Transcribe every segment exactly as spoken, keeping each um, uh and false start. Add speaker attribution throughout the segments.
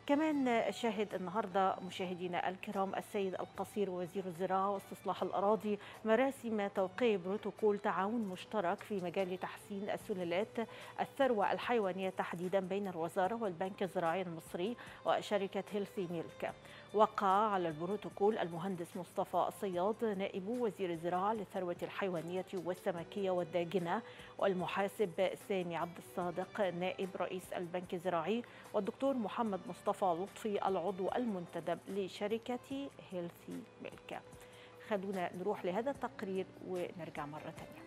Speaker 1: كمان شاهد النهارده مشاهدينا الكرام السيد القصير وزير الزراعه واستصلاح الاراضي مراسم توقيع بروتوكول تعاون مشترك في مجال تحسين السلالات الثروه الحيوانيه تحديدا بين الوزاره والبنك الزراعي المصري وشركه هيلثي ميلك. وقع على البروتوكول المهندس مصطفى الصياد نائب وزير الزراعه للثروه الحيوانيه والسمكيه والداجنه، والمحاسب سامي عبد الصادق نائب رئيس البنك الزراعي، والدكتور محمد مصطفى لطفي العضو المنتدب لشركة هيلثي ميلك. خلونا نروح لهذا التقرير ونرجع مرة ثانية.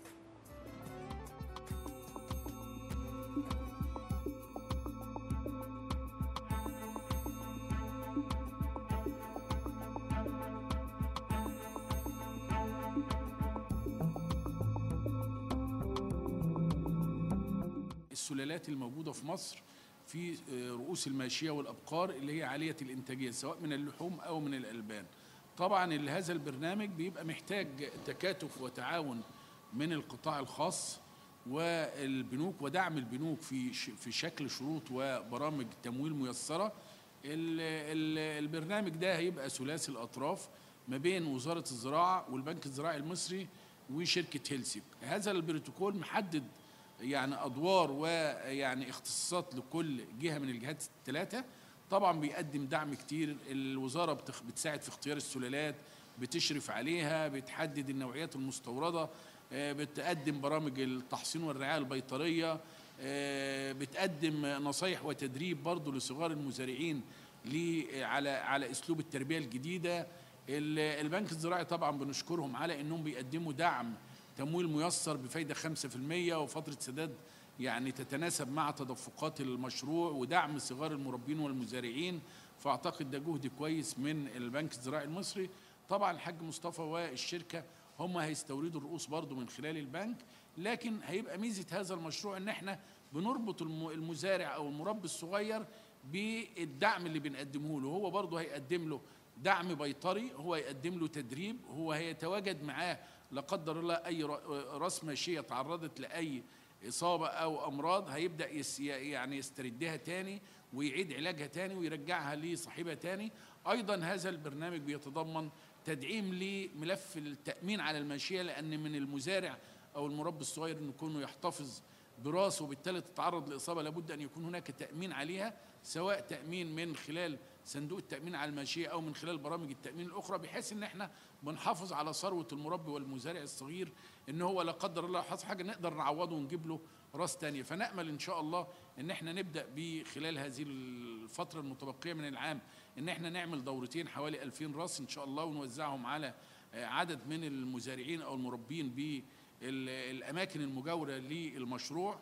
Speaker 2: السلالات الموجودة في مصر في رؤوس الماشية والأبقار اللي هي عالية الإنتاجية سواء من اللحوم أو من الألبان. طبعا هذا البرنامج بيبقى محتاج تكاتف وتعاون من القطاع الخاص والبنوك ودعم البنوك في في شكل شروط وبرامج تمويل ميسرة. البرنامج ده هيبقى ثلاثي الأطراف ما بين وزارة الزراعة والبنك الزراعي المصري وشركة هيلثي. هذا البروتوكول محدد يعني أدوار ويعني اختصاصات لكل جهة من الجهات الثلاثة. طبعا بيقدم دعم كتير، الوزارة بتساعد في اختيار السلالات، بتشرف عليها، بتحدد النوعيات المستوردة، بتقدم برامج التحصين والرعاية البيطرية، بتقدم نصايح وتدريب برضو لصغار المزارعين على على اسلوب التربية الجديدة. البنك الزراعي طبعا بنشكرهم على انهم بيقدموا دعم تمويل ميسر بفايدة خمسة في المية وفترة سداد يعني تتناسب مع تدفقات المشروع ودعم صغار المربين والمزارعين. فأعتقد ده جهد كويس من البنك الزراعي المصري. طبعا الحاج مصطفى والشركة هم هيستوردوا الرؤوس برضو من خلال البنك، لكن هيبقى ميزة هذا المشروع ان احنا بنربط المزارع او المربي الصغير بالدعم اللي بنقدمه له. هو برضو هيقدم له دعم بيطري، هو هيقدم له تدريب، هو هيتواجد معاه لا قدر الله اي راس ماشيه تعرضت لاي اصابه او امراض هيبدا يس يعني يستردها تاني ويعيد علاجها تاني ويرجعها لصاحبها تاني. ايضا هذا البرنامج بيتضمن تدعيم لملف التامين على الماشيه، لان من المزارع او المربي الصغير انه يكون يحتفظ براسه وبالتالي تتعرض لاصابه لابد ان يكون هناك تامين عليها، سواء تامين من خلال صندوق التامين على الماشيه او من خلال برامج التامين الاخرى، بحيث ان احنا بنحافظ على ثروه المربي والمزارع الصغير ان هو لا قدر الله حصل حاجه نقدر نعوضه ونجيب له راس ثانيه. فنامل ان شاء الله ان احنا نبدا بخلال هذه الفتره المتبقيه من العام ان احنا نعمل دورتين حوالي ألفين راس ان شاء الله، ونوزعهم على عدد من المزارعين او المربين بالاماكن المجاوره للمشروع.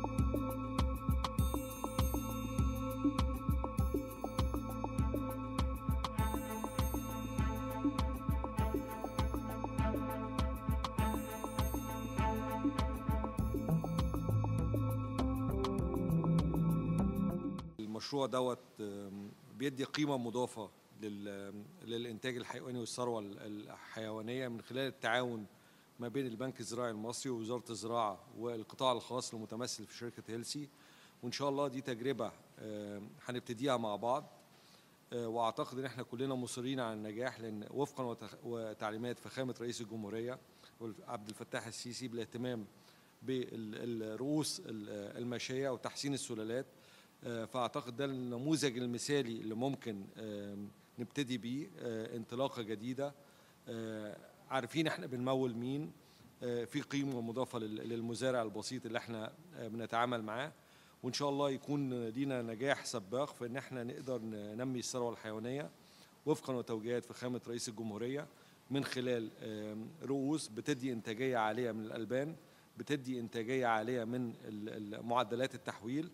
Speaker 3: المشروع دوت بيدي قيمة مضافة للإنتاج الحيواني والثروة الحيوانية من خلال التعاون ما بين البنك الزراعي المصري ووزارة الزراعة والقطاع الخاص المتمثل في شركة هيلثي. وإن شاء الله دي تجربة هنبتديها مع بعض، وأعتقد إن إحنا كلنا مصرين على النجاح، لأن وفقا وتعليمات فخامة رئيس الجمهورية عبد الفتاح السيسي بالاهتمام بالرؤوس الماشية وتحسين السلالات. فأعتقد ده النموذج المثالي اللي ممكن نبتدي بيه انطلاقة جديدة، عارفين احنا بنمول مين، في قيمة مضافة للمزارع البسيط اللي احنا بنتعامل معاه، وإن شاء الله يكون لينا نجاح سباق في إن احنا نقدر ننمي الثروة الحيوانية وفقا وتوجيهات فخامة رئيس الجمهورية من خلال رؤوس بتدي إنتاجية عالية من الألبان، بتدي إنتاجية عالية من معدلات التحويل.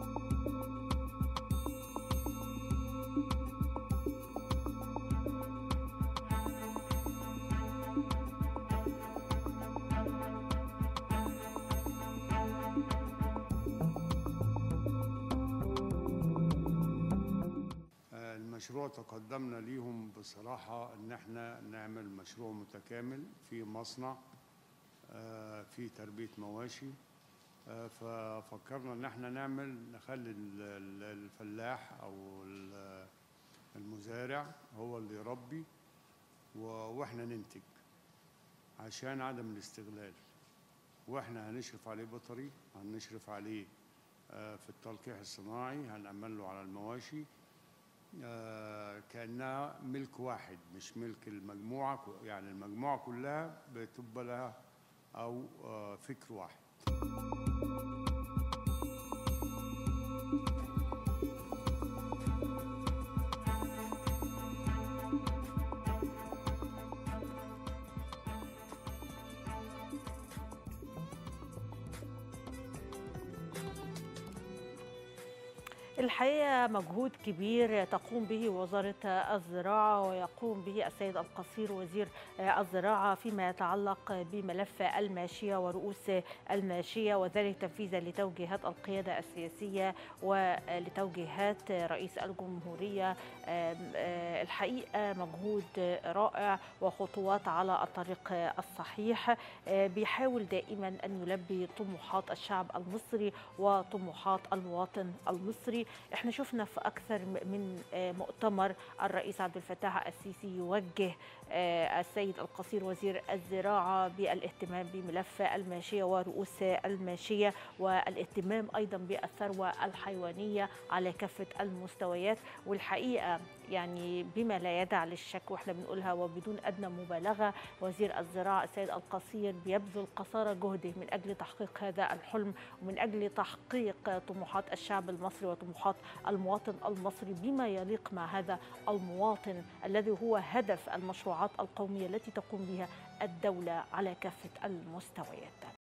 Speaker 4: المشروع تقدمنا ليهم بصراحة ان احنا نعمل مشروع متكامل في مصنع في تربية مواشي ففكرنا ان احنا نعمل نخلي الفلاح او المزارع هو اللي يربي واحنا ننتج عشان عدم الاستغلال، واحنا هنشرف عليه بيطري، هنشرف عليه في التلقيح الصناعي، هنعمل له على المواشي كأنها ملك واحد مش ملك المجموعة، يعني المجموعة كلها بتبقى لها أو فكر واحد.
Speaker 1: الحقيقة مجهود كبير تقوم به وزارة الزراعة ويقوم به السيد القصير وزير الزراعة فيما يتعلق بملف الماشية ورؤوس الماشية، وذلك تنفيذا لتوجيهات القيادة السياسية ولتوجيهات رئيس الجمهورية. الحقيقة مجهود رائع وخطوات على الطريق الصحيح، بيحاول دائما أن يلبي طموحات الشعب المصري وطموحات المواطن المصري. احنا شفنا في اكثر من مؤتمر الرئيس عبد الفتاح السيسي يوجه السيد القصير وزير الزراعة بالاهتمام بملف الماشية ورؤوس الماشية، والاهتمام أيضا بالثروة الحيوانية على كافة المستويات. والحقيقة يعني بما لا يدع للشك واحنا بنقولها وبدون أدنى مبالغة، وزير الزراعة السيد القصير بيبذل قصارى جهده من أجل تحقيق هذا الحلم ومن أجل تحقيق طموحات الشعب المصري وطموحات المواطن المصري بما يليق مع هذا المواطن الذي هو هدف المشروعات القومية التي تقوم بها الدولة على كافة المستويات.